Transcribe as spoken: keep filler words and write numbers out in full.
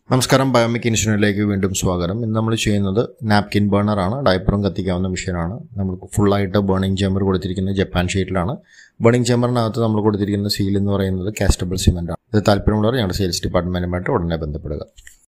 നമസ്കാരം, ബയോമിക് ഇൻസിനറിലേക്ക് വീണ്ടും സ്വാഗതം. ഇന്ന് നമ്മൾ ചെയ്യുന്നത് നാപ്കിൻ ബേണറാണ്. ഡയപ്പറും കത്തിക്കാവുന്ന മെഷീനാണ്. നമുക്ക് ഫുള്ളായിട്ട് ബേണിംഗ് ചേമ്പർ കൊടുത്തിരിക്കുന്നത് ജപ്പാൻ ഷീറ്റിലാണ്. ബേണിംഗ് ചേമ്പറിനകത്ത് നമ്മൾ കൊടുത്തിരിക്കുന്ന സീൽ എന്ന് പറയുന്നത് കാസ്റ്റബിൾ സിമെൻ്റ് ആണ്. ഇത് താല്പര്യമുള്ളവർ ഞങ്ങളുടെ സെയിൽസ് ഡിപ്പാർട്ട്മെൻറ്റുമായിട്ട് ഉടനെ ബന്ധപ്പെടുക.